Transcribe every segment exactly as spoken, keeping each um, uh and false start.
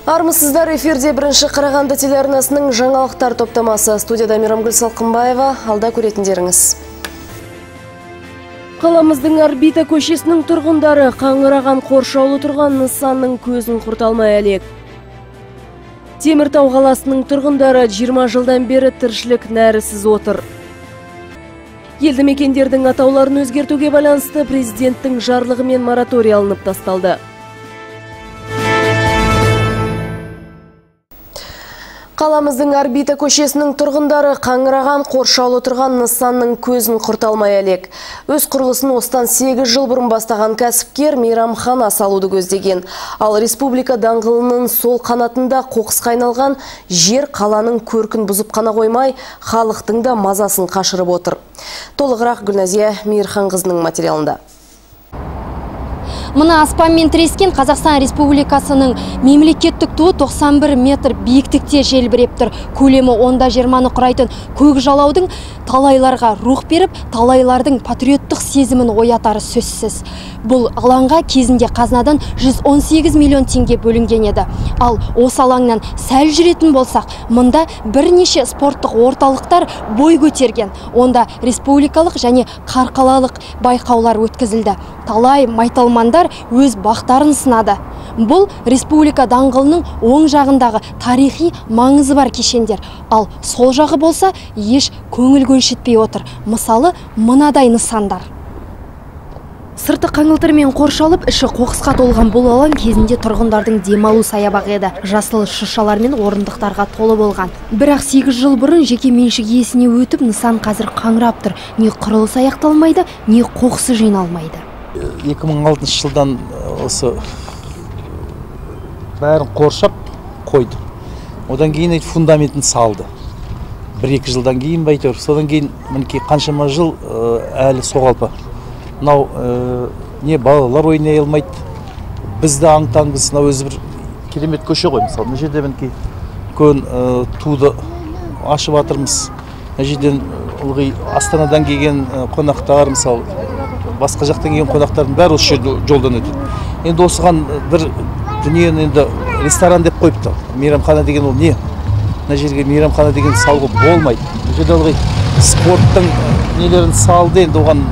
Армысыздар, эфирде бірінші Қарағанды телеарнасының жаңалықтар топтамасы. Студияда Мейрамгүл Салқынбаева, алда көретіндеріңіз. Қаламыздың Орбита көшесінің тұрғындары қаңыраған қоршаулы тұрған нысанның көзін құрталмай әлек. Теміртау қаласының тұрғындары жиырма жылдан бері тіршілік нәрісіз отыр. Елді мекендердің атауларын өзгертуге байланысты президенттің жарлығымен мораторий алынып тасталды. Қаламыздың Орбита көшесінің тұрғындары қаңыраған қоршаулы тұрған нысанның көзін құрталмай әлек. Өз құрылысын осыдан сегіз жыл бұрын бастаған кәсіпкер мейрамхана салуды көздеген. Ал республика даңғылының сол қанатында қоқысқа айналған жер қаланың көркін бұзып қана қоймай, халықтың да мазасын қашырып отыр. Толығырақ Гүлназия Мейірханқызының материалында. Мына аспанмен тірескен Қазақстан Республикасының мемлекеттік туы тоқсан бір метр биіктікте желбіреп тұр. Көлемі онда жиырманы құрайтын көк жалаудың талайларға рух беріп, талайлардың патриоттық сезімін оятары сөзсіз. Бұл алаңға кезінде қазынадан жүз он сегіз миллион теңге бөлінген еді. Ал осы алаңнан сәл жүретін болсақ, мұнда бірнеше спорттық орталықтар бой көтерген. Онда республикалық және қарқалалық байқаулар өткізілді. Талай майталмандар өз бақтарын сынады. Бұл республика даңғылының оң жағындағы тарихи маңызы бар кешендер. Ал сол жағы болса, еш көңіл көншітпей отыр. Мысалы, мынадай нысандар. Сырты қаңылтырмен қоршалып, іші қоқысқа толған бұл алаң кезінде тұрғындардың демалу саябағы еді. Жасыл шыршалар мен орындықтарға толы болған. Бірақ сегіз жыл бұрын жеке меншік иесіне өтіп, нысан қазір қаңырап тұр. Не құрылыс аяқталмайды, не қоқысы жиналмайды. екі мың алтыншы жылдан осы бәрін қоршап қойды. Одан кейін фундаментін салды. бір-екі жылдан кейін байтөр. Содан кейін мінекей қаншама жыл әлі соғалпа. Мынау не балалар ойнай алмайды. Бізді аң-таңбыз, мынау өзі бір керемет көше ғой. Мысалы, мына жерде мінекей көн туды ашып жатырмыз. Мына жерден ылғи Астанадан келген қонақтар, мысалы, басқа жақтан келген қонақтардың бәрі осы жерде жолдан өтеді. Енді осыған бір дүниені енді ресторан деп қойыпты. Мейрамхана деген ол не? Мына жерге мейрамхана деген салғы болмайды. Бұл жерде ылғи спорттың нелерін салды, енді оған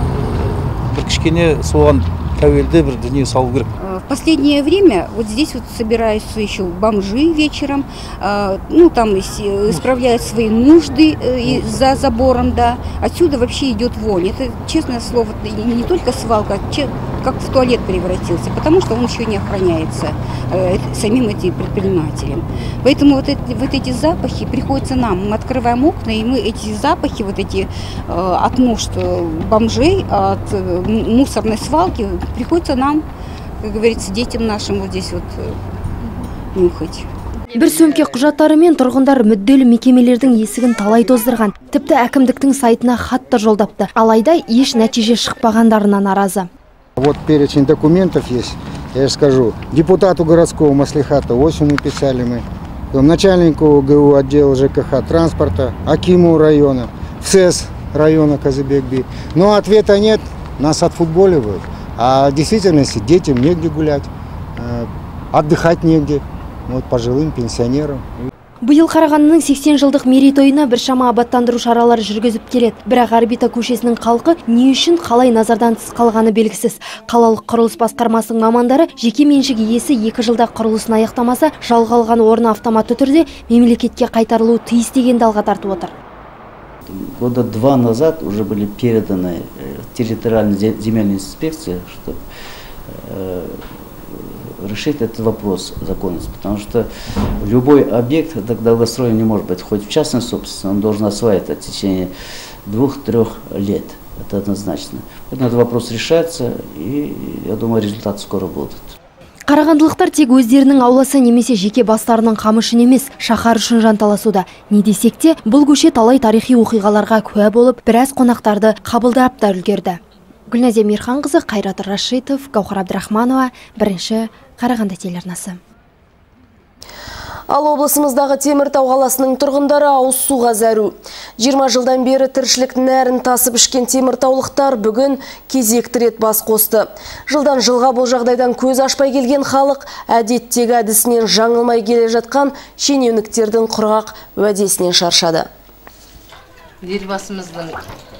бір кішкене соған тәуелді бір дүние салу керек. В последнее время вот здесь вот собираются еще бомжи вечером, ну там исправляют свои нужды за забором, да. Отсюда вообще идет вонь. Это, честное слово, не только свалка, как в туалет превратился, потому что он еще не охраняется самим этим предпринимателем. Поэтому вот эти, вот эти запахи приходится нам. Мы открываем окна, и мы эти запахи, вот эти от нужд бомжей, от мусорной свалки, приходится нам, как говорится, детям нашим вот здесь вот нюхать. Бір сөмке құжаттарымен тұрғындар мүдделі мекемелердің есігін талай тоздырған. Тіпті әкімдіктің сайтына хат та жолдапты. Алайда еш нәтиже шықпағандарына наразы. Вот перечень документов есть, я же скажу. Депутату городского маслихата осенью написали мы, начальнику ГУ отдела ЖКХ транспорта, акиму района, ФСЭС района Казыбек-Би. Но ответа нет, нас отфутболивают. А в действительности детям негде гулять, отдыхать негде, вот пожилым пенсионерам. Биыл Қарағандының сексен жылдық мерейтойына біршама абаттандыру шаралары жүргізіп келеді. Бірақ Орбита көшесінің халқы не үшін қалай назардан тыс қалғаны белгісіз. Қалалық құрылыс басқармасының мамандары жеке меншік иесі екі жылда құрылысын аяқтамаса, жалға алған орны автоматты түрде мемлекетке қайтарылуы тиіс дегенді алға тартып отыр. Года два назад уже были переданы территориальной земельной инспекции, чтобы э, решить этот вопрос законности. Потому что любой объект долгостроен не может быть, хоть в частной собственности, он должен осваиваться в течение двух-трех лет. Это однозначно. Поэтому этот вопрос решается, и я думаю, результаты скоро будут. Қарағандылықтар тек өздерінің ауласы немесе жеке бастарының қамышын емес, шаһар үшін жанталасуда. Не десек те, бұл көше талай тарихи оқиғаларға куә болып, біраз қонақтарды қабылдап та үлгерді. Гүлназия Мейірханқызы, Қайрат Рашитов, Гаухар Абдрахманова, бірінші Қарағанды телеарнасы. Ал облысымыздағы Теміртау қаласының тұрғындары ауыз суға зәру. жиырма жылдан бері тіршілік нәрін тасып ішкен теміртаулықтар бүгін кезекті рет бас қосты. Жылдан жылға бұл жағдайдан көз ашпай келген халық әдеттегі әдісінен жаңылмай келе жатқан шенеуніктердің құрғақ уәдесінен шаршады. Елбасымыздың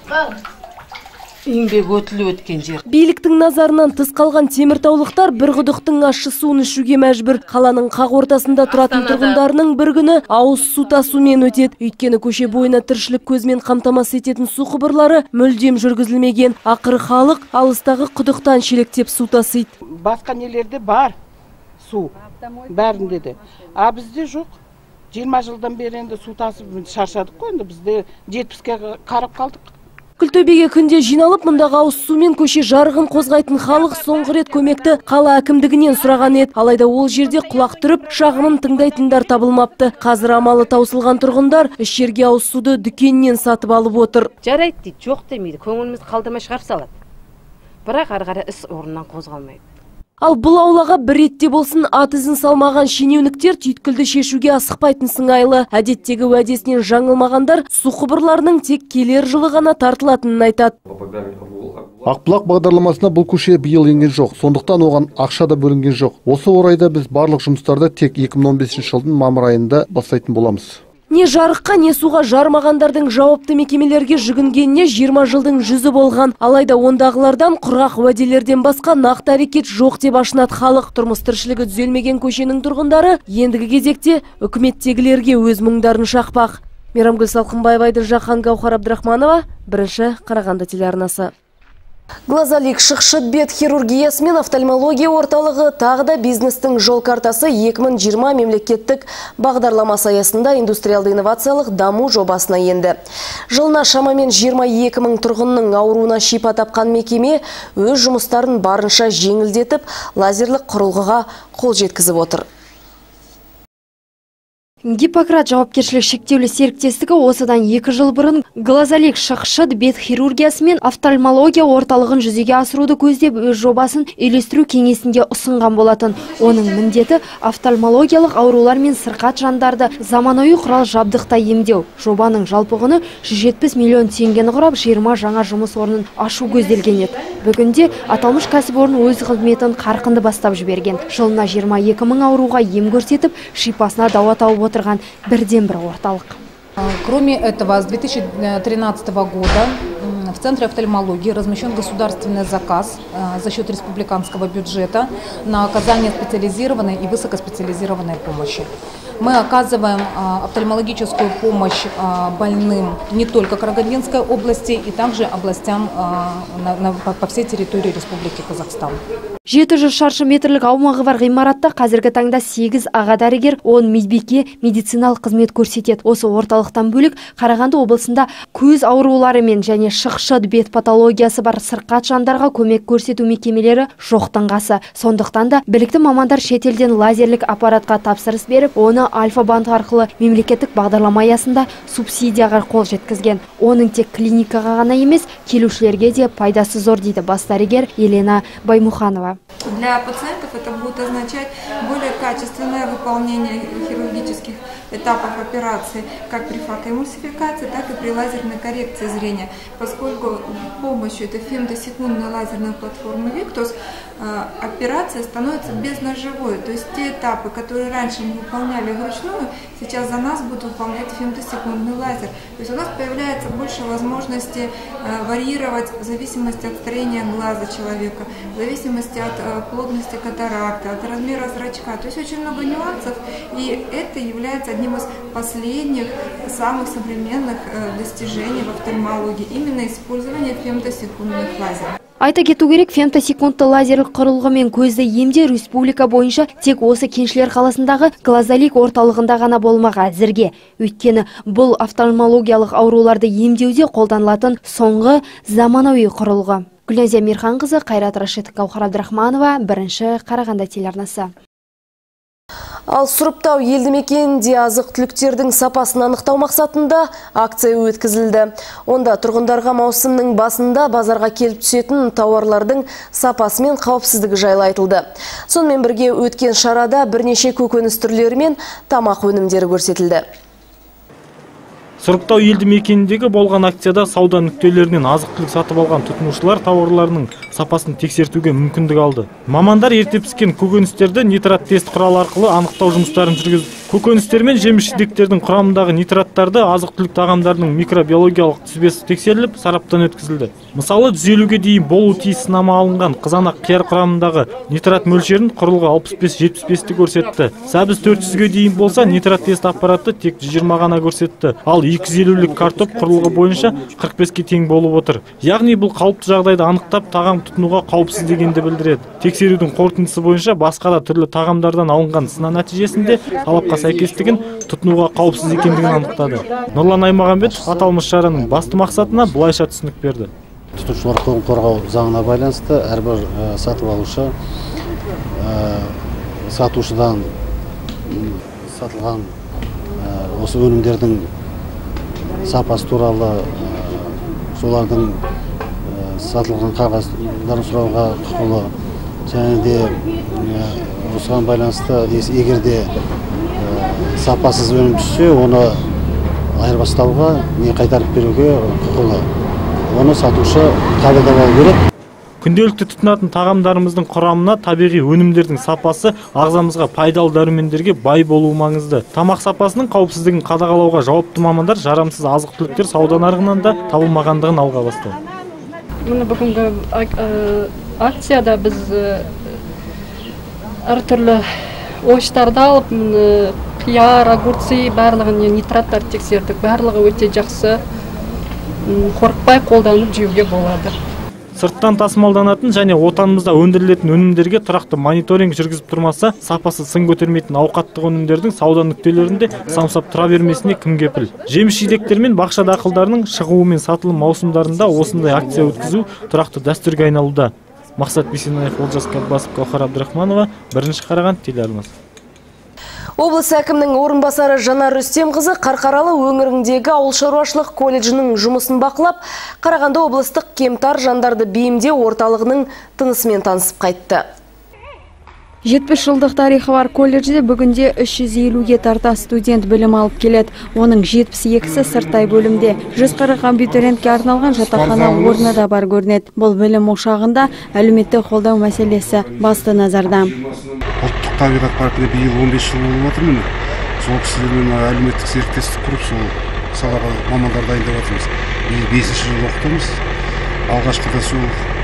еңбек өтілі өткен жер. Биліктің назарынан тыс қалған теміртаулықтар бір құдықтың ащы суын ішуге мәжбүр. Қаланың қақ ортасында тұратын тұрғындарының бір күні ауыз су тасумен өтеді. Өйткені көше бойына тіршілік көзмен қамтамасыз ететін су құбырлары мүлдем жүргізілмеген. Ақыры халық алыстағы құдықтан шелектеп су тасиды. Басқа нелерде бар су, бәрінде де. А бізде жоқ. жиырма жылдан бері енді су тасып шаршадық қой, енді бізде жетпіске қарап қалдық. Күлтөбеге күнде жиналып, мұндағы ауыз сумен көше жарығын қозғайтын халық соңғы рет көмекті қала әкімдігінен сұраған еді. Алайда ол жерде құлақ түріп, шағымын тыңдайтындар табылмапты. Қазір амалы таусылған тұрғындар іс жерге ауыз суды дүкеннен сатып алып отыр. Жарайды дейді, жоқ демейді, көңіліміз қалдырмай шығарып салады. Бірақ ары қарай іс орнынан қозғалмайды. Ал бұл аулаға бір ретте болсын ат ізін салмаған шенеуніктер түйткілді шешуге асықпайтын сыңайлы. Әдеттегі уәдесінен жаңылмағандар су құбырларының тек келер жылы ғана тартылатынын айтады. Ақбұлақ бағдарламасына бұл көше биыл енген жоқ, сондықтан оған ақша да бөлінген жоқ. Осы орайда біз барлық жұмыстарды тек екі мың он бесінші жылдың мамыр айында бастайтын боламыз. Не жарыққа, не суға жармағандардың жауапты мекемелерге жүгінгеніне жиырма жылдың жүзі болған. Алайда ондағылардан құрғақ уәделерден басқа нақты әрекет жоқ деп ашынады халық. Тұрмыс тіршілігі түзелмеген көшенің тұрғындары ендігі кезекте үкіметтегілерге өз мұңдарын шақпақ. Мейрамгүл Салқынбаева, Жақан Гаухар Абдрахманова, бірінші Қарағанды телеарнасы. Глазалик шықшыт бет хирургиясы мен офтальмология орталығы тағы да бизнестің жол картасы екі мың жиырма мемлекеттік бағдарламасы аясында индустриалды инновациялық даму жобасына енді. Жылына шамамен жиырма екі мың тұрғынның ауруына шипа тапқан мекеме өз жұмыстарын барынша жеңілдетіп, лазерлік құрылғыға қол жеткізіп отыр. Гиппократ жауапкершілік шектеулі серіктестігі осыдан екі жыл бұрын Глазалик шықшыт бет хирургиясы мен офтальмология орталығын жүзеге асыруды көздеп өз жобасын үйлестіру кеңесінде ұсынған болатын. Оның міндеті офтальмологиялық аурулар мен сырқат жандарды заманауи құрал жабдықта емдеу. Жобаның жалпы құны жүз жетпіс миллион теңгені құрап, жиырма жаңа жұмыс орнын ашу көзделген еді. Бүгінде аталмыш кәсіпорын өз қызметін қарқынды бастап жіберген. Жылына жиырма екі мың ауруға ем көрсетіп, шипасына дауа тауып отырған бірден бір орталық. Кроме этого, с две тысячи тринадцатого года в Центре офтальмологии размещен государственный заказ за счет республиканского бюджета на оказание специализированной и высокоспециализированной помощи. Мы оказываем офтальмологическую помощь больным не только Карагандинской области, и также областям по всей территории Республики Казахстан. жеті жүз шаршы метрлік аумағы бар ғимаратта қазіргі таңда сегіз аға дәрігер, он медбике медициналық қызмет көрсетеді. Осы орталықтан бөлек Қарағанды облысында көз ауруларымен және шықшыт бет патологиясы бар сырқат жандарға көмек көрсету мекемелері жоқтың қасы. Сондықтан да білікті мамандар шетелден лазерлік аппаратқа тапсырыс беріп, оны Альфа-банк арқылы мемлекеттік бағдарлама аясында субсидияға қол жеткізген. Оның тек клиникаға ғана емес, келушілерге де пайдасы зор дейді бас дәрігер Елена Баймуханова. Для пациентов это будет означать более качественное выполнение хирургических этапов операции, как при фотоэмульсификации, так и при лазерной коррекции зрения, поскольку с помощью этой фемтосекундной лазерной платформы Victus операция становится безножевой, то есть те этапы, которые раньше мы выполняли вручную, сейчас за нас будет выполнять фемтосекундный лазер. То есть у нас появляется больше возможности варьировать в зависимости от строения глаза человека, в зависимости от плотности катаракты, от размера зрачка. То есть очень много нюансов, и это является одним из последних, самых современных достижений в офтальмологии, именно использование фемтосекундных лазеров. Айта кету керек, фемтосекундты лазерлік құрылғымен көзді емде республика бойынша тек осы Кеншілер қаласындағы Глазалик орталығында ғана болмаға әзірге. Өйткені бұл офтальмологиялық ауруларды емдеуде қолданылатын соңғы заманауи құрылғы. Гүлназия Мирханқызы, Қайрат Рашид, Гаухар Абдрахманова, бірінші Қарағанды телеарнасы. Ал Сұрыптау елді мекенінде азық-түліктердің сапасын анықтау мақсатында акция өткізілді. Онда тұрғындарға маусымның басында базарға келіп түсетін тауарлардың сапасы мен қауіпсіздігі жайлы айтылды. Сонымен бірге өткен шарада бірнеше көкөніс түрлері мен тамақ өнімдері көрсетілді. Сұрыптау елді мекеніндегі болған акцияда сауда нүктелерінен азық-түлік сатып алған тұтынушылар тауарларының сапасын тексертуге мүмкіндік алды. Мамандар ерте піскен көкөністерді нитрат тест құралы арқылы анықтау жұмыстарын жүргізді. Көкөністер мен жеміс-жидектердің құрамындағы нитраттарды азық-түлік тағамдарының микробиологиялық тізбесі тексеріліп, сараптан өткізілді. Мысалы, жүз елуге дейін болу тиіс сынама алынған қызанақ қияр құрамындағы нитрат мөлшерін құрылғы алпыс бес жетпіс бесті көрсетті. Сәбіз төрт жүзге дейін болса, нитрат тест аппараты тек жүз жиырма ғана көрсетті. Ал екі жүз елулік картоп құрылғы бойынша қырық беске тең болып отыр. Яғни бұл қалыпты жағдайды анықтап, тағам тұтынуға қауіпсіз дегенді білдіреді. Тексерудің қорытындысы бойынша басқа да түрлі тағамдардан алынған сынау нәтижесінде талапқа сәйкестігін, тұтынуға қауіпсіз екендігін анықтады. Нұрлан Аймағамбетов аталмыш шараның басты мақсатына былайша түсінік берді. Тұтынушылар құқығын қорғау заңына байланысты әрбір сатып алушы сатушыдан сатылған осы өнімдердің сапасы туралы, солардың сатылған қағаздарын сұрауға құқылы. Және де осыған байланысты егер де сапасыз өнім түссе, оны айырбастауға не қайтарып беруге құқылы. Оны сатушы қабылдап алу керек. Күнделікті тұтынатын тағамдарымыздың құрамына табиғи өнімдердің сапасы ағзамызға пайдалы дәрумендерге бай болуы маңызды. Тамақ сапасының қауіпсіздігін қадағалауға жауапты мамандар жарамсыз азық-түліктер сауда нарығынан да табылмағандығын алға бастады. Мына бүгінгі акцияда біз әртүрлі ойыштарды алып, қияр, огурцы барлығын нитраттар тексердік. Барлығы өте жақсы, қорықпай қолданып жеуге болады. Сырттан тасымалданатын және отанымызда өндірілетін өнімдерге тұрақты мониторинг жүргізіп тұрмаса, сапасы сын көтермейтін ауқаттық өнімдердің сауда нүктелерінде самсап тұра бермесіне кім кепіл? Жеміс-жидектер мен бақша дақылдарының шығуы мен сатылым маусымдарында осындай акция өткізу тұрақты дәстүрге айналуда. Мақсат Бейсенаев, Олжас Кәлбасов, Гаухар Абдрахманова, бірінші Қарағанды телеарнасы. Облыс әкімнің орынбасары Жанар Рүстемқызы Қарқаралы өңіріндегі ауыл шаруашылық колледжінің жұмысын бақылап, Қарағанды облыстық кемтар жандарды бейімдеу орталығының тынысымен танысып қайтты. жетпіс жылдық тарихы бар колледжде бүгінде үш жүз елуге тарта студент білім алып келеді. Оның жетпіс екісі сырттай бөлімде. жүз қырық абитуриентке арналған жатақхана орны да бар көрінеді. Бұл білім ошағында әлеуметтік қолдау мәселесі басты назарда. Ұлттық табиғат паркіне биыл он бес жыл болып отыр міне. Сол кісілермен әлеуметтік серіктестік құрып, сол салаға мамандар дайындап жатырмыз. Биыл бесінші жыл оқытамыз. Алғашқыда сол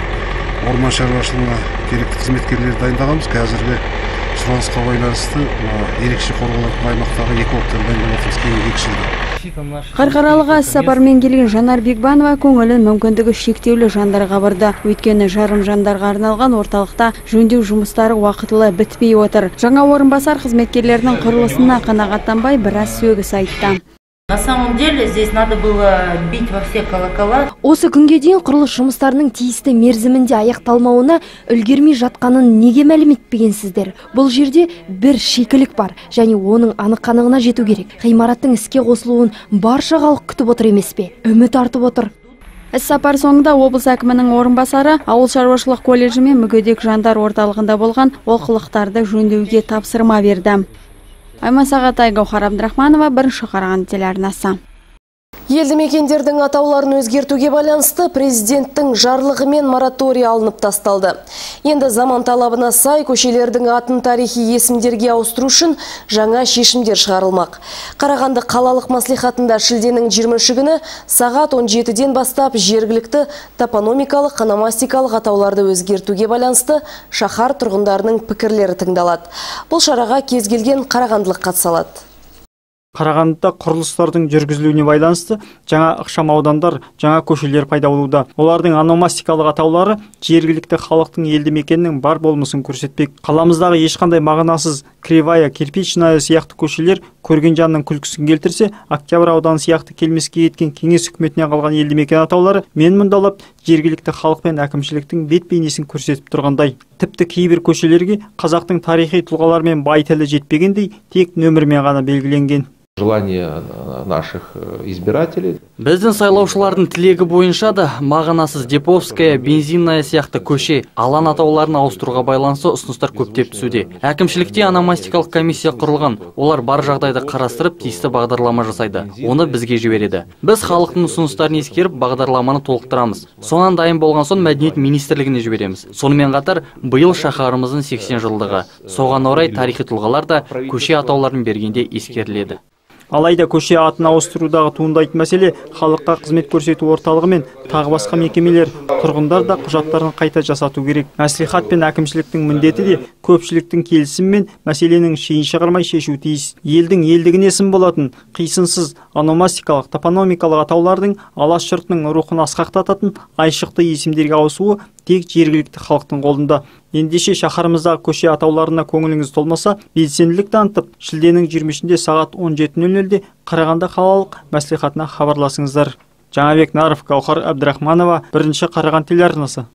орман шаруашылығына керекті қызметкерлер дайындағанбыз. Қазіргі сұранысқа байланысты ерекше қорғалатын аймақтағы экологтар дайындап жатырмыз кейінгі екі жылда. Қарқаралыға іс-сапармен келген Жанар Бекбанова көңілін мүмкіндігі шектеулі жандарға барды. Өйткені жарым жандарға арналған орталықта жөндеу жұмыстары уақытылы бітпей отыр. Жаңа орынбасар қызметкерлерінің құрылысына қанағаттанбай біраз сөгіс айтты. На самом деле здесь надо было бить во все колокола. Осы күнге дейін құрылыс жұмыстарының тиісті мерзімінде аяқталмауына үлгермей жатқанын неге мәлім етпегенсіздер? Бұл жерде бір шикілік бар, және оның анық-қанығына жету керек. Ғимараттың іске қосылуын барша халық күтіп отыр емес пе? Үміт артып отыр. Іс-сапар соңында облыс әкімінің орынбасары ауыл шаруашылық колледжі мен мүгедек жандар орталығында болған олқылықтарды жөндеуге тапсырма берді. Айман Сағатай, Гаухар Абдрахманова, бірінші Қарағанды телеарнасы. Елді мекендердің атауларын өзгертуге байланысты президенттің жарлығымен мораторий алынып тасталды. Енді заман талабына сай көшелердің атын тарихи есімдерге ауыстыру үшін жаңа шешімдер шығарылмақ. Қарағанды қалалық маслихатында шілденің жиырмасыншы күні сағат он жетіден бастап жергілікті топономикалық, ономастикалық атауларды өзгертуге байланысты шаһар тұрғындарының пікірлері тыңдалады. Бұл шараға кез келген қарағандылық қатыса алады. Қарағандыда құрылыстардың жүргізілуіне байланысты жаңа ықшам аудандар, жаңа көшелер пайда болуда. Олардың ономастикалық атаулары жергілікті халықтың елді мекеннің бар болмысын көрсетпек. Қаламыздағы ешқандай мағынасыз Кривая, Кирпичная сияқты көшелер көрген жанның күлкісін келтірсе, Октябрь ауданы сияқты келмеске кеткен кеңес үкіметінен қалған елді мекен атаулары мен мұндалап жергілікті халық пен әкімшіліктің бет бейнесін көрсетіп тұрғандай. Тіпті кейбір көшелерге қазақтың тарихи тұлғаларымен бай тілі жетпегендей тек нөмірмен ғана белгіленген. Желание наших избирателей. Біздің сайлаушылардың тілегі бойынша да мағынасыз Деповская, Бензинная сияқты көше, алан атауларын ауыстыруға байланысты ұсыныстар көптеп түсуде. Әкімшілікте аномастикалық комиссия құрылған. Олар бар жағдайды қарастырып, тиісті бағдарлама жасайды. Оны бізге жібереді. Біз халықтың ұсыныстарын ескеріп, бағдарламаны толықтырамыз. Сонан дайын болған соң мәдениет министрлігіне жібереміз. Сонымен қатар, биыл шаһарымыздың сексен жылдығы. Соған орай тарихи тұлғалар да көше атауларын бергенде ескеріледі. Алайда көше атын ауыстырудағы туындайтын мәселе халыққа қызмет көрсету орталығы мен тағы басқа мекемелер, тұрғындар да құжаттарын қайта жасату керек. Мәслихат пен әкімшіліктің міндеті де көпшіліктің келісімімен мәселенің шейін шығармай шешу тиіс. Елдің елдігіне сын болатын қисынсыз ономастикалық, топономикалық атаулардың алаш жұртының рухын асқақтататын айшықты есімдерге ауысуы тек жергілікті халықтың қолында. Ендеше шаһарымыздағы көше атауларына көңіліңіз толмаса, белсенділік танытып, шілденің жиырма үшінде сағат он жеті нөл нөлде Қарағанды қалалық мәслихатына хабарласыңыздар. Жаңабек Наров, Гаухар Абдрахманова, бірінші Қараған телеарнасы.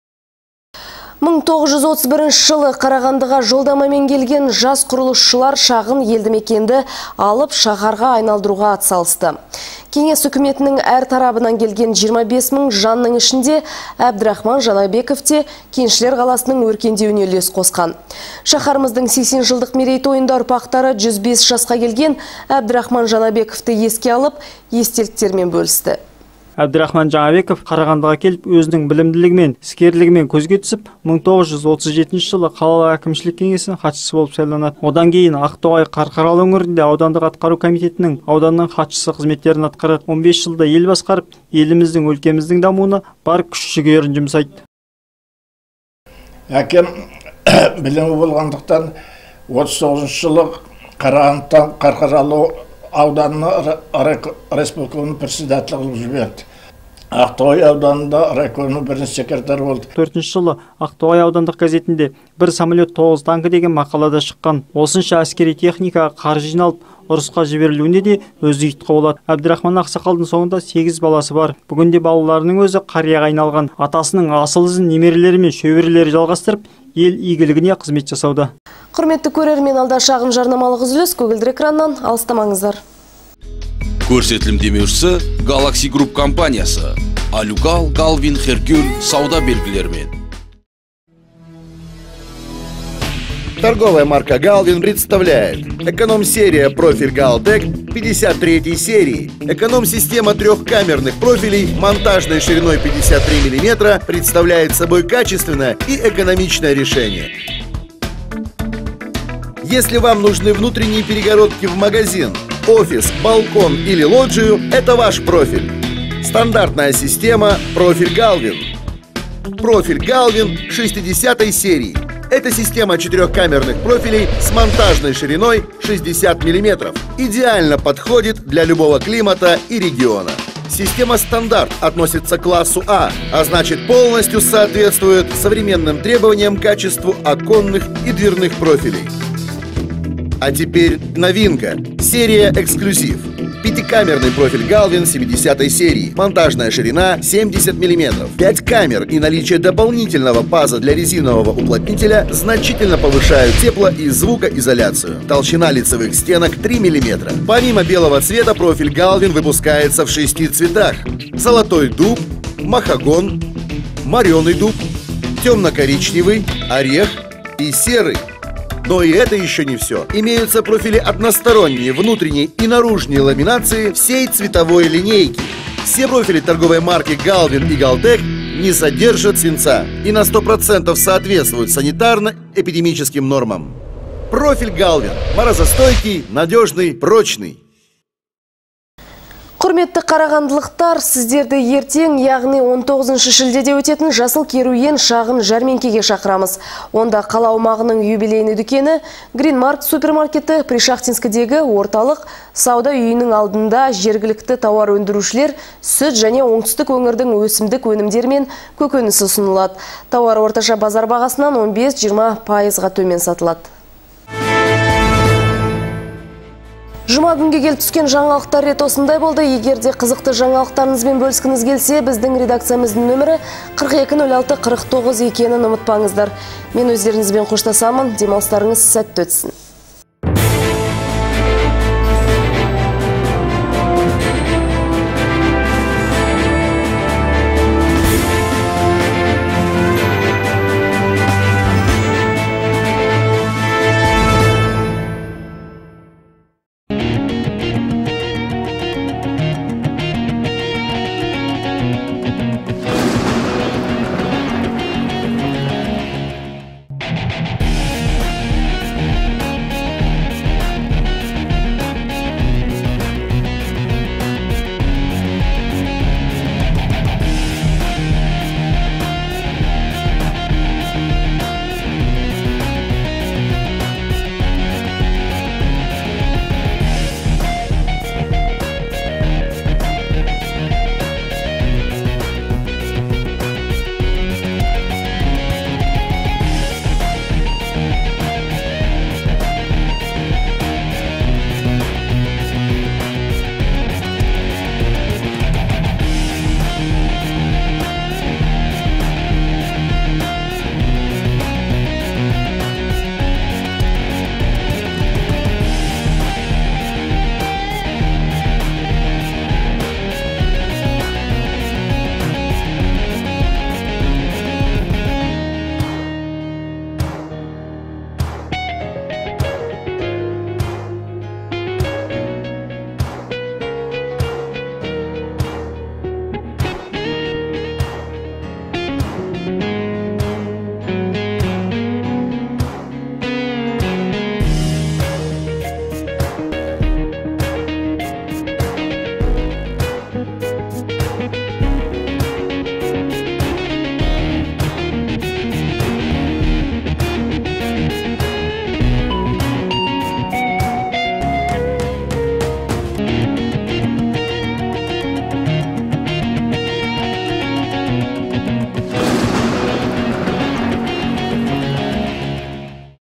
мың тоғыз жүз отыз бірінші жылы Қарағандыға жолдамамен келген жас құрылысшылар шағын елді мекенді алып шаһарға айналдыруға атсалысты. Кеңес үкіметінің әр тарабынан келген жиырма бес мың жанның ішінде Әбдірахман Жанабеков те Кеншілер қаласының өркендеуіне үлес қосқан. Шаһарымыздың сексен жылдық мерейтойында ұрпақтары жүз бес жасқа келген Әбдірахман Жанабековты еске алып, естеліктермен бөлісті. Әбдірахман Жаңабеков Қарағандыға келіп, өзінің білімділігімен, іскерлігімен көзге түсіп, мың тоғыз жүз отыз жетінші жылы қалалық әкімшілік кеңесінің хатшысы болып сайланады. Одан кейін Ақтоғай Қарқаралы өңірінде аудандық атқару комитетінің ауданның хатшысы қызметтерін атқарады. он бес жылда ел басқарып, еліміздің, өлкеміздің дамуына бар күш-жігерін жұмсайды. Әкем білімі болғандықтан отыз тоғызыншы жылы Қарағандыдан Қарқаралы ауданына республиканың председателі қылып жіберді. Ақтоғай ауданында райкомның бірінші секретары болды. төртінші жылы Ақтоғай аудандық газетінде бір самолет тоғыз танкі деген мақалада шыққан. Осынша әскери техникаға қаржы жиналып, ұрысқа жіберілуіне де өзі ұйытқы болады. Әбдірахман ақсақалдың соңында сегіз баласы бар. Бүгінде балаларының өзі қарияға айналған. Атасының асыл ізін немерелері мен шөберелері жалғастырып, ел игілігіне қызмет жасауда. Құрметті көрермен, алда шағын жарнамалық үзіліс, көгілдір экраннан алыстамаңыздар. Көрсетілім демеушісі Galaxy Group компаниясы. Алюгал, Галвин, Херкюль сауда белгілерімен. Торговая марка Галвин представляет эконом-серия профиль Галтек пятьдесят третьей серии. Эконом-система трехкамерных профилей монтажной шириной пятьдесят три миллиметра представляет собой качественное и экономичное решение. Если вам нужны внутренние перегородки в магазин, офис, балкон или лоджию, это ваш профиль. Стандартная система профиль Галвин. Профиль Галвин шестидесятой серии. Это система четырехкамерных профилей с монтажной шириной шестьдесят миллиметров. Идеально подходит для любого климата и региона. Система стандарт относится к классу А, а значит полностью соответствует современным требованиям к качеству оконных и дверных профилей. А теперь новинка. Серия эксклюзив. Пятикамерный профиль Галвин семидесятой серии. Монтажная ширина семьдесят миллиметров. пять камер и наличие дополнительного паза для резинового уплотнителя значительно повышают тепло- и звукоизоляцию. Толщина лицевых стенок три миллиметра. Помимо белого цвета, профиль Галвин выпускается в шести цветах. Золотой дуб, махагон, мореный дуб, темно-коричневый, орех и серый. Но и это еще не все. Имеются профили односторонние, внутренней и наружной ламинации всей цветовой линейки. Все профили торговой марки Галвин и Галтек не содержат свинца и на сто процентов соответствуют санитарно-эпидемическим нормам. Профиль Галвин. Морозостойкий, надежный, прочный. Құрметті қарағандылықтар, сіздерді ертең, яғни он тоғызыншы шілдеде өтетін жасыл керуен шағын жәрмеңкеге шақырамыз. Онда қала аумағының юбилейный дүкені, Гринмарк супермаркеті, Пришахтинскідегі орталық сауда үйінің алдында жергілікті тауар өндірушілер сүт және оңтүстік өңірдің өсімдік өнімдері мен көкөнісі ұсынылады. Тауар орташа базар бағасынан он бес жиырма пайызға төмен сатылады. Жұма күнге келіп түскен жаңалықтар рет осындай болды. Егерде қызықты жаңалықтарыңызбен бөліскіңіз келсе, біздің редакциямыздың нөмірі қырық екі нөл алты қырық тоғыз екенін ұмытпаңыздар. Мен өздеріңізбен қоштасамын. Демалыстарыңыз сәтті өтсін.